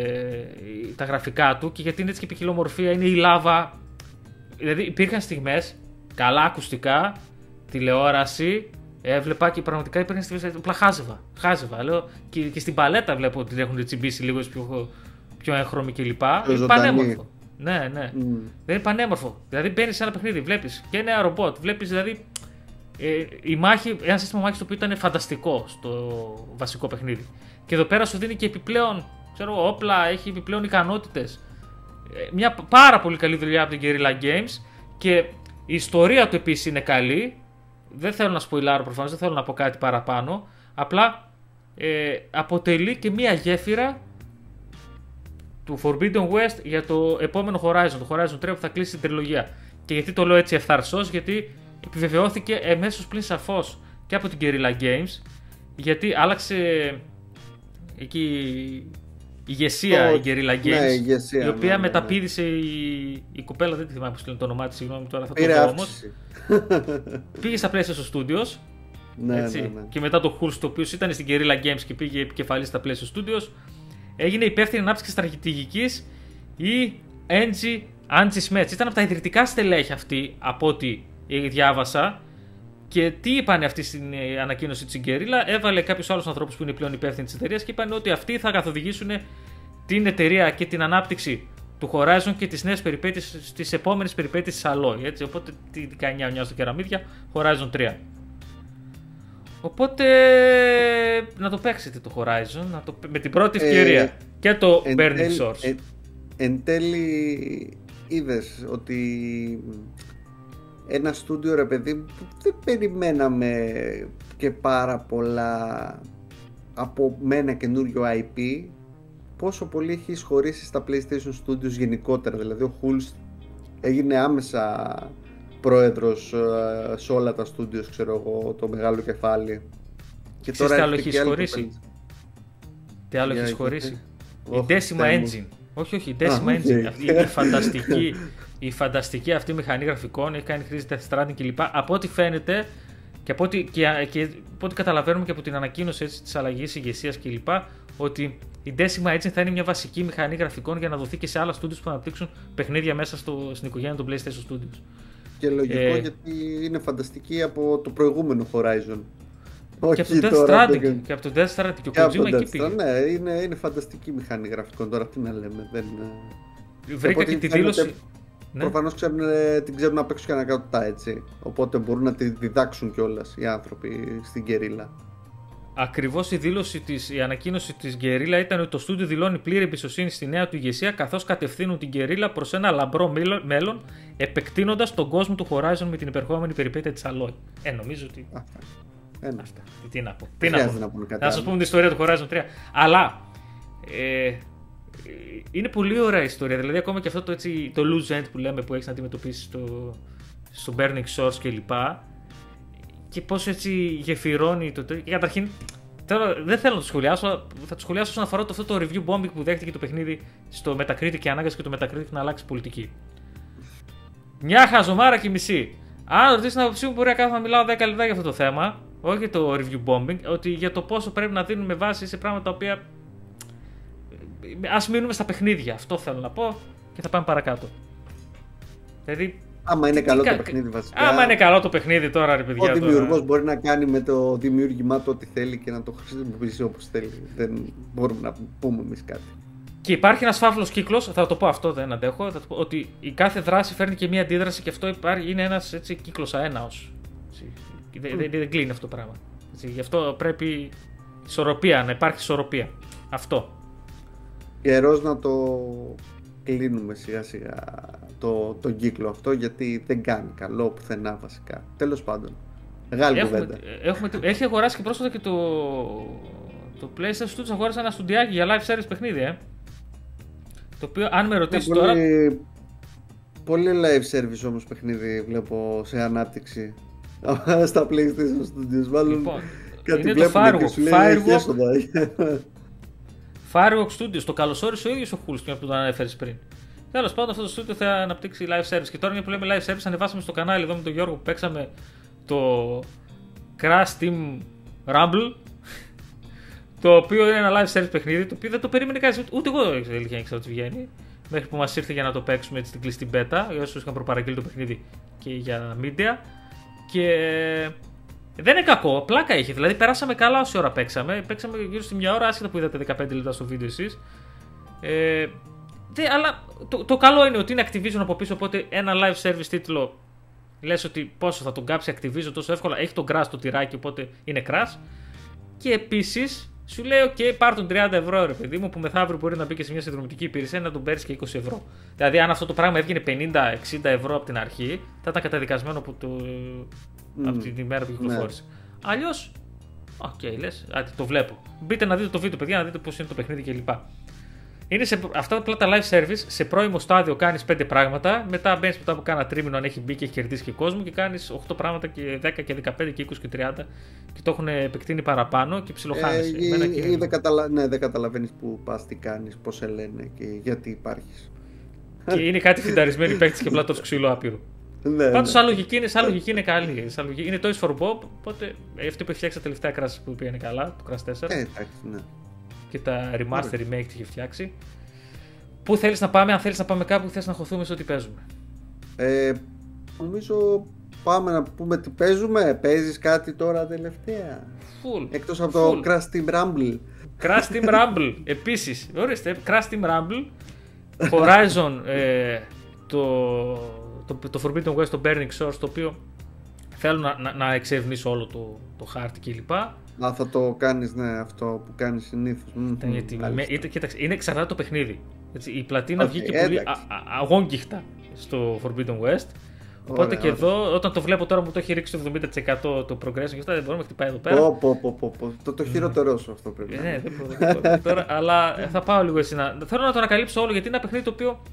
τα γραφικά του, και γιατί είναι έτσι και ποικιλομορφία, είναι η λάβα. Δηλαδή υπήρχαν στιγμές, καλά ακουστικά, τηλεόραση, έβλεπα και πραγματικά υπήρχαν στιγμές, απλά χάζευα, χάζευα λέω, και, και στην παλέτα βλέπω ότι έχουν τσιμπήσει λίγο πιο, πιο έγχρωμοι κλπ. Είναι πανέμορφο. Ναι, ναι. Mm. Δεν είναι πανέμορφο. Δηλαδή μπαίνεις σε ένα παιχνίδι, βλέπεις και νέα ρομπότ, βλέπεις δηλαδή ε, η μάχη, ένα σύστημα μάχης το οποίο ήταν φανταστικό στο βασικό παιχνίδι. Και εδώ πέρα σου δίνει και επιπλέον, ξέρω, όπλα, έχει επιπλέον ικανότητες. Μια πάρα πολύ καλή δουλειά από την Guerrilla Games, και η ιστορία του επίσης είναι καλή. Δεν θέλω να σποιλάρω προφανώς, δεν θέλω να πω κάτι παραπάνω. Απλά ε, αποτελεί και μια γέφυρα του Forbidden West για το επόμενο Horizon, το Horizon τρία που θα κλείσει την τριλογία. Και γιατί το λέω έτσι ευθαρσώς, γιατί επιβεβαιώθηκε εμέσως πλην σαφώς και από την Guerrilla Games, γιατί άλλαξε εκεί η ηγεσία, oh, η Guerrilla Games, ναι, η, ηγεσία, η οποία ναι, ναι, μεταπήδησε η, η κοπέλα, δεν τη θυμάμαι πώς είναι το όνομά της, συγγνώμη τώρα θα το πω όμως. Πήγε στα PlayStation Studios, ναι, έτσι, ναι, ναι. Και μετά το Hulst, το οποίο ήταν στην Guerrilla Games και πήγε επικεφαλής στα PlayStation Studios, έγινε υπεύθυνη ανάπτυξη στρατηγικής η Angie Angie Smets. Ήταν από τα ιδρυτικά στελέχη αυτή, από ό,τι διάβασα. Και τι είπαν αυτοί στην ανακοίνωση της Guerrilla? Έβαλε κάποιους άλλους ανθρώπους που είναι πλέον υπεύθυνοι της εταιρείας και είπαν ότι αυτοί θα καθοδηγήσουν την εταιρεία και την ανάπτυξη του Horizon και τις νέες περιπέτειες, στις επόμενες περιπέτειες της Alloy. Έτσι, οπότε τι δεκαεννιά νιά στο κεραμίδια, Horizon τρία. Οπότε να το παίξετε το Horizon, να το, με την πρώτη ευκαιρία. Ε, και το εν, Burning εν, Source. Εν, εν τέλει είδες ότι ένα στούντιο, ρε παιδί, που δεν περιμέναμε και πάρα πολλά από με ένα καινούριο άι πι, πόσο πολύ έχει εισχωρήσει στα PlayStation Studios γενικότερα. Δηλαδή ο Hulst έγινε άμεσα πρόεδρος σε όλα τα studios, ξέρω εγώ, το μεγάλο κεφάλι. Και τώρα τι άλλο έχει εισχωρήσει? Τι άλλο έχει εισχωρήσει? Η Decima Engine. Όχι, όχι, η Decima Engine. Αυτή είναι φανταστική. Η φανταστική αυτή μηχανή γραφικών, έχει κάνει χρήση Death Stranding κλπ. Από ό,τι φαίνεται και από ό,τι, και, και, από ό,τι καταλαβαίνουμε και από την ανακοίνωση της αλλαγής ηγεσίας κλπ, ότι η Decima Engine θα είναι μια βασική μηχανή γραφικών για να δοθεί και σε άλλα studios που αναπτύξουν παιχνίδια μέσα στο, στην οικογένεια των PlayStation Studios. Και λογικό, ε, γιατί είναι φανταστική από το προηγούμενο Horizon. Και από το Death Stranding. Και από το Death Stranding. Και ο Kojima εκεί πήγε. Ναι, είναι, είναι φανταστική μηχανή γραφικών. Τώρα τι να λέμε. Δεν... Βρήκα και τη δήλωση. Ναι. Προφανώς ξέρουν, την ξέρουν να παίξουν και ανακατοτά, έτσι. Οπότε μπορούν να τη διδάξουν κιόλας οι άνθρωποι στην Guerrilla. Ακριβώς η δήλωση της, η ανακοίνωση της Guerrilla ήταν ότι το στούντιο δηλώνει πλήρη εμπιστοσύνη στη νέα του ηγεσία, καθώς κατευθύνουν την Guerrilla προς ένα λαμπρό μέλλον, επεκτείνοντας τον κόσμο του Horizon με την υπερχόμενη περιπέτεια της Alloy. Ε, νομίζω ότι. Αυτά. Ένα. Αυτά. Τι να πω. Τι να πω. Να, να σας πούμε την ιστορία του Horizon τρία. Αλλά. Ε, είναι πολύ ωραία ιστορία. Δηλαδή, ακόμα και αυτό το, έτσι, το loose end που λέμε που έχεις να αντιμετωπίσεις στο, στο Burning Source κλπ. Και πώς έτσι γεφυρώνει το. Και καταρχήν, τώρα δεν θέλω να το σχολιάσω. Θα το σχολιάσω όσον αφορά το, αυτό το review bombing που δέχτηκε το παιχνίδι στο Metacritic και ανάγκασε και το Metacritic να αλλάξει πολιτική. Μια χαζομάρα και μισή. Αν ρωτήσει την άποψή μου, μπορεί να κάθομαι να μιλάω δέκα λεπτά για αυτό το θέμα. Όχι το review bombing, ότι για το πόσο πρέπει να δίνουμε βάση σε πράγματα τα οποία. Ας μείνουμε στα παιχνίδια. Αυτό θέλω να πω και θα πάμε παρακάτω. Δηλαδή. Άμα είναι καλό κα... το παιχνίδι, βασικά. Άμα είναι καλό το παιχνίδι τώρα, ρε παιδιά. Ο δημιουργός μπορεί να κάνει με το δημιούργημά του ό,τι θέλει και να το χρησιμοποιήσει όπως θέλει. Δεν μπορούμε να πούμε εμείς κάτι. Και υπάρχει ένας φαύλος κύκλος, θα το πω αυτό, δεν αντέχω. Θα το πω, ότι η κάθε δράση φέρνει και μία αντίδραση και αυτό υπάρχει, είναι ένας έτσι, κύκλος αέναος. Δεν, δεν, δεν κλείνει αυτό το πράγμα. Έτσι, γι' αυτό πρέπει Ισορροπία, να υπάρχει ισορροπία. Αυτό. Καιρός να το κλείνουμε σιγά σιγά το, το κύκλο αυτό, γιατί δεν κάνει καλό πουθενά βασικά. Τέλος πάντων. Μεγάλη κουβέντα. Έχουμε, έχει αγοράσει και πρόσφατα και το, το PlayStation Studios, αγόρασε ένα στουντιάκι για live service παιχνίδι, ε. Το οποίο, αν με ρωτήσει πολύ, τώρα. Πολύ live service όμως παιχνίδι βλέπω σε ανάπτυξη στα PlayStation Studios. Μάλλον λοιπόν, κάτι είναι βλέπουν το Firewalk. και σου λέει Firewalk, Firewalk Studios. Το καλωσόρισε ο ίδιος ο Hulst που το ανέφερες πριν. Τέλος πάντων, αυτό το studio θα αναπτύξει live service. Και τώρα, μια που λέμε live service, ανεβάσαμε στο κανάλι εδώ με τον Γιώργο που παίξαμε το Crash Team Rumble. Το οποίο είναι ένα live service παιχνίδι, το οποίο δεν το περίμενε κανείς, ούτε εγώ δεν ήξερα ότι βγαίνει. Μέχρι που μας ήρθε για να το παίξουμε έτσι στην κλειστή beta, για όσους είχαν προπαραγγείλει το παιχνίδι και για media. Και δεν είναι κακό, πλάκα είχε. Δηλαδή, περάσαμε καλά όση ώρα παίξαμε. Παίξαμε γύρω στη μια ώρα, άσχετα που είδατε δεκαπέντε λεπτά στο βίντεο εσείς. Ε, δε, αλλά το, το καλό είναι ότι είναι Activision από πίσω, οπότε ένα live service τίτλο λες ότι πόσο θα τον κάψει Activision τόσο εύκολα. Έχει τον Crash το τυράκι, οπότε είναι Crash. Και επίσης σου λέει: OK, πάρ' τον τριάντα ευρώ, ρε παιδί μου, που μεθαύριο μπορεί να μπει και σε μια συνδρομητική υπηρεσία να τον παίρνει και είκοσι ευρώ. Δηλαδή, αν αυτό το πράγμα έβγαινε πενήντα εξήντα ευρώ από την αρχή, θα ήταν καταδικασμένο από, το... mm. από την ημέρα που κυκλοφόρησε. Ναι. Αλλιώς, OK, λες, άτι, το βλέπω. Μπείτε να δείτε το βίντεο, παιδιά, να δείτε πώς είναι το παιχνίδι κλπ. Είναι σε, αυτά απλά τα live service, σε πρώιμο στάδιο κάνεις πέντε πράγματα, μετά μπαίνεις μετά από κάνα τρίμηνο αν έχει μπει και έχει κερδίσει και κόσμο και κάνεις οκτώ πράγματα και δέκα και δεκαπέντε και είκοσι και τριάντα και το έχουν επεκτείνει παραπάνω και ψιλοχάνεσαι. Ε, ή δεν καταλα... ναι, δε καταλαβαίνεις που πας, τι κάνεις, πώς σε λένε και γιατί υπάρχεις. Και είναι κάτι φινταρισμένοι παίκτες και απλά το ξύλο άπειρο. Ναι, πάντως, ναι. σαν λογική είναι, σαν λογική είναι καλή. Σαν λογική. Είναι Toys for Bob, οπότε αυτή που έχει φτιάξει τα τελευταία Crash που πήγαινε καλά, το Crash τέσσερα. Ε, εντάξει, ναι. Και τα remaster remake τι είχε φτιάξει. Πού θέλεις να πάμε, αν θέλεις να πάμε κάπου, θες να χωθούμε σε ό,τι παίζουμε. Ε, νομίζω πάμε να πούμε τι παίζουμε. Παίζεις κάτι τώρα τελευταία? Full. Εκτός από full. Το Crash Team Rumble. Crash Team Rumble. Επίσης, ορίστε, Crash Team Rumble. Horizon, ε, το, το, το Forbidden West, το Burning Shores, το οποίο θέλω να, να, να εξερευνήσω όλο το, το χάρτη κλπ. Να θα το κάνεις, ναι, αυτό που κάνεις συνήθως. Γιατί, με, είτε, κοίταξε, είναι εξαρτάται το παιχνίδι. Έτσι, η πλατίνα okay, βγήκε πολύ α, α, αγόγγιχτα στο Forbidden West. Οπότε ωραία, και ωραία. Εδώ, όταν το βλέπω τώρα που το έχει ρίξει το εβδομήντα τοις εκατό το progression και αυτά, δεν μπορούμε να χτυπάει εδώ πέρα. Πω, πω, πω, πω, πω. Το, το χειροτερό σου αυτό πρέπει να είναι. Ναι, δεν μπορώ τώρα, αλλά θα πάω λίγο εσύ να. Θέλω να το ανακαλύψω όλο γιατί είναι ένα παιχνίδι το οποίο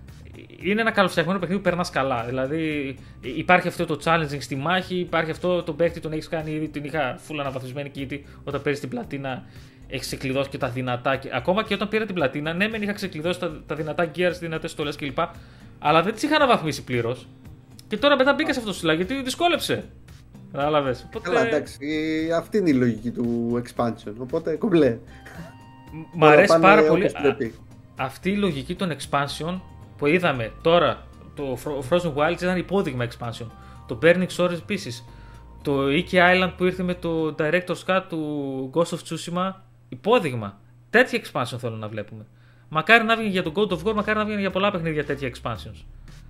είναι ένα καλοφτιαγμένο παιχνίδι που περνάς καλά. Δηλαδή υπάρχει αυτό το challenging στη μάχη, υπάρχει αυτό το παίχτη τον έχει κάνει ήδη, την είχα full αναβαθμισμένη και γιατί όταν παίρνει την πλατίνα έχει ξεκλειδώσει και τα δυνατά. Ακόμα και όταν πήρα την πλατίνα, ναι, μεν είχα ξεκλειδώσει τα, τα δυνατά gears, δυνατές στολές κλπ. Αλλά δεν τις είχα αναβαθμίσει πλήρως. Και τώρα μετά μπήκα σε αυτό το στυλά γιατί δυσκόλεψε. Κατάλαβες. Οπότε... Καλά, εντάξει. Αυτή είναι η λογική του expansion. Οπότε κομπλέ. Μ' αρέσει πάρα πολύ α, αυτή η λογική των expansion που είδαμε τώρα. Το Frozen Wilds ήταν υπόδειγμα expansion. Το Burning Shores επίσης. Το Iki Island που ήρθε με το Director's Cut του Ghost of Tsushima. Υπόδειγμα. Τέτοια expansion θέλω να βλέπουμε. Μακάρι να βγει για τον God of War, μακάρι να βγει για πολλά παιχνίδια τέτοια expansions.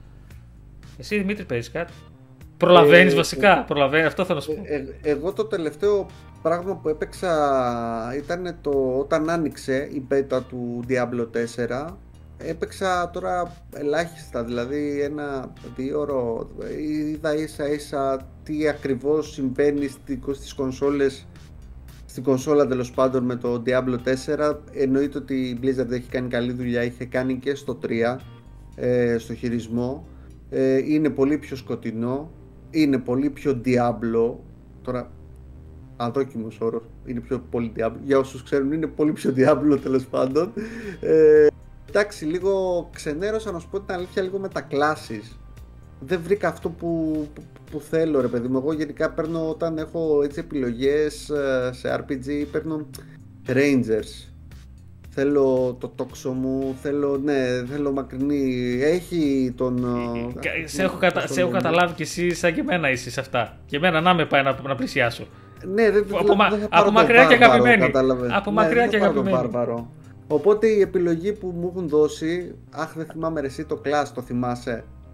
Εσύ Δημήτρη παίζεις κάτι? Προλαβαίνεις ε, βασικά, ε, προλαβαίνεις, αυτό θέλω να σου πω. Ε, ε, εγώ το τελευταίο πράγμα που έπαιξα ήταν το όταν άνοιξε η beta του Diablo τέσσερα. Έπαιξα τώρα ελάχιστα, δηλαδή ένα δύο ώρο. Είδα ίσα ίσα τι ακριβώς συμβαίνει στις κονσόλες, στην κονσόλα τέλος πάντων με το Diablo τέσσερα. Εννοείται ότι η Blizzard έχει κάνει καλή δουλειά, είχε κάνει και στο τρία ε, στο χειρισμό. Ε, είναι πολύ πιο σκοτεινό, είναι πολύ πιο Diablo. Τώρα αδόκιμος όρος, είναι πιο πολύ Diablo. Για όσους ξέρουν είναι πολύ πιο Diablo τέλος πάντων. ε, Εντάξει, λίγο ξενέρωσα να σου πω την αλήθεια λίγο με τα classes. Δεν βρήκα αυτό που, που, που θέλω ρε παιδί μου. Εγώ γενικά παίρνω όταν έχω έτσι επιλογές σε αρ πι τζι, παίρνω Rangers. Θέλω το τόξο μου, θέλω, ναι, θέλω μακρινή. Έχει τον... Σε έχω, κατα... σε έχω καταλάβει κι εσύ σαν και εμένα είσαι σε αυτά. Και εμένα να με πάει να, να πλησιάσω. Ναι, δεν, από, μα... δεν από μακριά και αγαπημένη. Από ναι, μακριά και αγαπημένη. Οπότε η επιλογή που μου έχουν δώσει, αχ δεν θυμάμαι ρε εσύ το Clash, το θυμάσαι?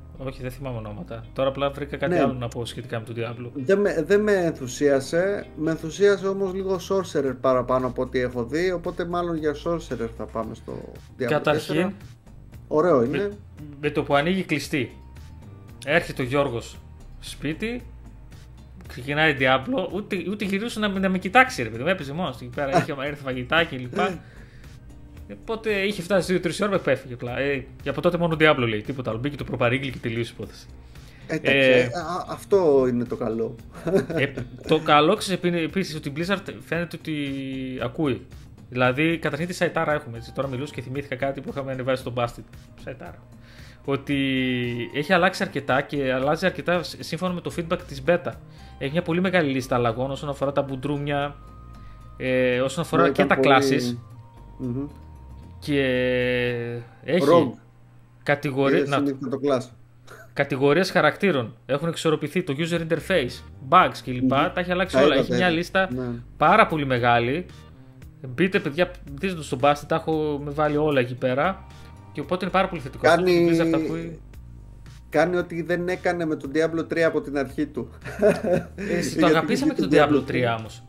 Όχι, δεν θυμάμαι ονόματα. Τώρα απλά βρήκα κάτι Ναι. άλλο να πω σχετικά με τον Diablo. Δεν με, δεν με ενθουσίασε. Με ενθουσίασε όμως λίγο Sorcerer παραπάνω από ό,τι έχω δει. Οπότε μάλλον για Sorcerer θα πάμε στο Diablo Καταρχήν, τέσσερα. Ωραίο είναι. με, με το που ανοίγει κλειστή, έρχεται ο Γιώργος σπίτι, ξεκινάει Diablo, ούτε, ούτε γυρούσε να, να με κοιτάξει, ρε παιδί μου. Έπαιζε μόνος του εκεί πέρα, είχε έρθει φαγητάκι κλπ. Οπότε είχε φτάσει δύο τρεις ώρες και έφυγε απλά. Ε, και από τότε μόνο Diablo λέει, τίποτα άλλο. Μπήκε το προπαρήγγειλε και τελείωσε η υπόθεση. Εντάξει, Ε, α, αυτό είναι το καλό. Ε, το καλό ξέρεις επίσης ότι η Blizzard φαίνεται ότι ακούει. Δηλαδή, καταρχήν τη σαϊτάρα έχουμε. Έτσι. Τώρα μιλούσα και θυμήθηκα κάτι που είχαμε ανεβάσει στο Bastard. Σαϊτάρα. Ότι έχει αλλάξει αρκετά και αλλάζει αρκετά σύμφωνα με το feedback της beta. Έχει μια πολύ μεγάλη λίστα αλλαγών όσον αφορά τα μπουντρούμια, ε, όσον αφορά Ναι, και ήταν τα πολύ- classes. Μμμ. Και έχει Rogue. κατηγορίες. Είδες, συνήθως το class. Κατηγορίες χαρακτήρων. Έχουν εξορροπηθεί το user interface, bugs κλπ. Τα έχει αλλάξει Τα όλα. είδα, Έχει τα μια είδα. λίστα Ναι. πάρα πολύ μεγάλη. Μπείτε, παιδιά, δείτε το στον Basti, τα έχω με βάλει όλα εκεί πέρα. Και οπότε είναι πάρα πολύ θετικό. Κάνει- Αυτό το Blizzard ακούει. Κάνει ό,τι δεν έκανε με τον Diablo τρία από την αρχή του. Εσύ, το Γιατί αγαπήσαμε και είχε τον τον Diablo τρία όμως.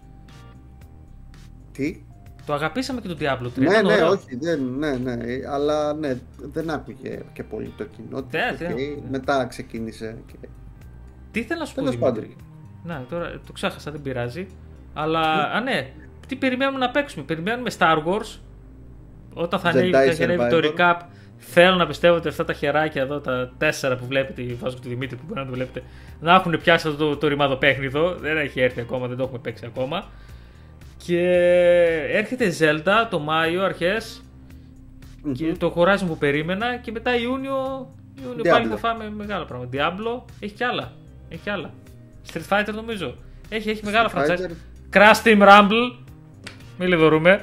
Τι? Το αγαπήσαμε και τον Diablo τρία. Ναι, ήταν ναι, ωραίο. όχι, δεν, ναι, ναι, αλλά ναι, δεν άκουγε και πολύ το κοινό. Ναι, οκ, ναι. μετά ξεκίνησε. Και... Τι θέλω να σου πω, Τέλος Δημήτρη. Να, τώρα το ξέχασα, δεν πειράζει. Αλλά, α ναι, τι περιμένουμε να παίξουμε. Περιμένουμε Star Wars. Όταν θα Jedi ανέβει, θα ανέβει το Survivor. recap. Θέλω να πιστεύω ότι αυτά τα χεράκια εδώ, τα τέσσερα που βλέπετε, βάζω και τη Δημήτρη που μπορεί να το βλέπετε, να έχουν πιάσει αυτό το, το ρημαδοπέχνιδο. Δεν έχει έρθει ακόμα, δεν το έχουμε παίξει ακόμα. Και έρχεται Zelda το Μάιο αρχές. Μμμ. Και το Horizon που περίμενα. Και μετά Ιούνιο, Ιούνιο Diablo. πάλι θα φάμε μεγάλα πράγματα. Diablo έχει κι άλλα. Έχει κι άλλα. Street Fighter νομίζω. Έχει, έχει μεγάλα Street franchise. Fighter. Crash Team Rumble. Μην λιδωρούμε.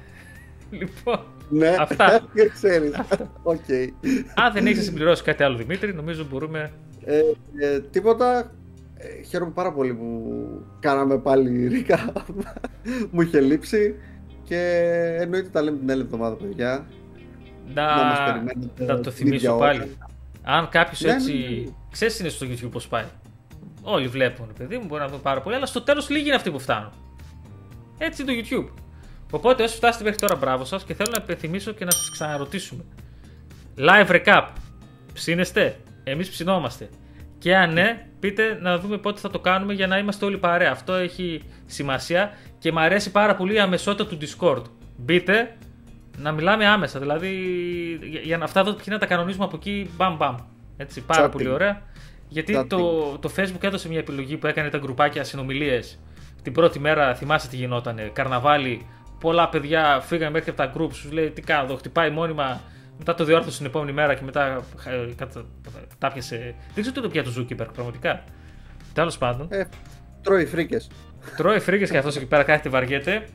Λοιπόν, Ναι, αυτά. δεν ξέρεις. Οκ. αν δεν έχεις να συμπληρώσει κάτι άλλο, Δημήτρη, νομίζω μπορούμε. Ε, ε, τίποτα. Ε, χαίρομαι πάρα πολύ που κάναμε πάλι ρίκα. Μου είχε λείψει. Και εννοείται τα λέμε την άλλη εβδομάδα, παιδιά. Να, Να μας περιμένετε να το την ίδια θυμίσω ώρα. πάλι. Αν κάποιος Ναι, έτσι. ναι, ναι. Ξέρεις είναι στο YouTube πώς πάει. Όλοι βλέπουν, παιδί μου, μπορεί να δουν πάρα πολύ, αλλά στο τέλος λίγοι είναι αυτοί που φτάνουν. Έτσι είναι το YouTube. Οπότε όσοι φτάσετε μέχρι τώρα, μπράβο σας και θέλω να επιθυμίσω και να σας ξαναρωτήσουμε. Live recap. Ψήνεστε. Εμείς ψινόμαστε. Και αν ναι, πείτε να δούμε πότε θα το κάνουμε για να είμαστε όλοι παρέα. Αυτό έχει σημασία και μου αρέσει πάρα πολύ η αμεσότητα του Discord. Μπείτε να μιλάμε άμεσα. Δηλαδή για, για να αυτά εδώ να τα κανονίζουμε από εκεί, μπαμ μπαμ. Έτσι, πάρα Chatting. πολύ ωραία. Γιατί Chatting. το, το Facebook έδωσε μια επιλογή που έκανε τα γκρουπάκια συνομιλίες. Την πρώτη μέρα θυμάσαι τι γινότανε. Καρναβάλι. Πολλά παιδιά φύγανε μέχρι από τα group. Σου λέει τι κάνω εδώ, χτυπάει μόνιμα. Μετά το διόρθωσε την επόμενη μέρα και μετά ε, κατα- τα πιασε. Δεν ξέρω τι το πια του Zuckerberg πραγματικά. Τέλος πάντων. Ε, τρώει φρίκες. Τρώει φρίκες και αυτός εκεί πέρα κάθεται βαριέται.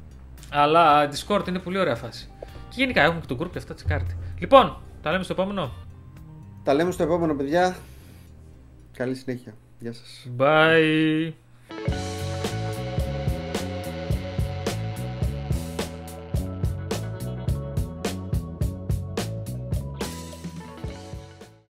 Αλλά Discord είναι πολύ ωραία φάση. Και γενικά έχουμε και το group και αυτά τσεκάρτε. Λοιπόν, τα λέμε στο επόμενο. Τα λέμε στο επόμενο, παιδιά. Καλή συνέχεια. Γεια σας. Bye.